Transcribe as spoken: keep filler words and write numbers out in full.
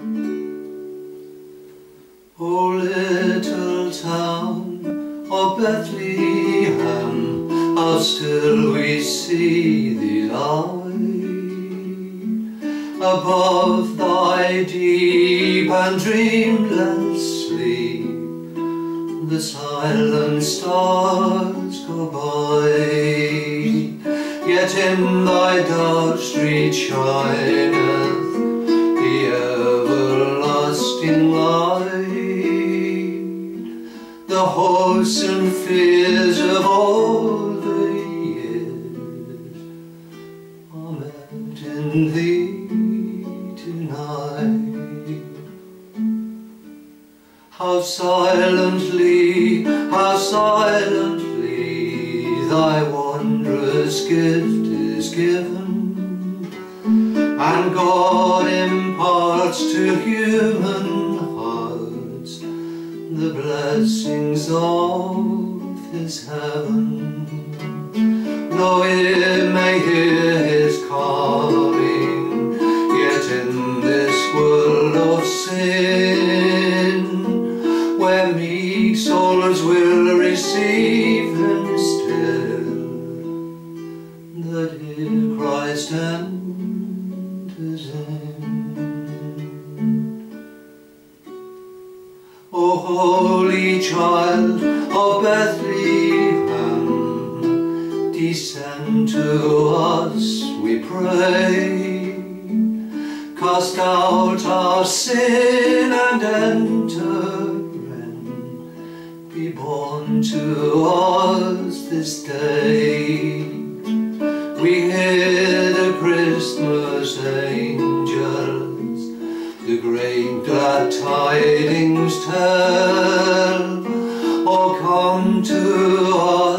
O little town of Bethlehem, how still we see thee lie, above thy deep and dreamless sleep. The silent stars go by, yet in thy dark street shineth the everlasting light. The hopes and fears of all the years are met in thee tonight. How silently, how silently thy wondrous gift is given, and God imparts to human hearts the blessings of his heaven. Though it may hear his calling, yet in this world of sin, where meek souls will receive him still, the dear Christ enters in. O holy Child of Bethlehem, descend to us, we pray. Cast out our sin and enter in. Be born to us this day. We hear the Christmas angels the great glad tidings tell. Oh, come to us,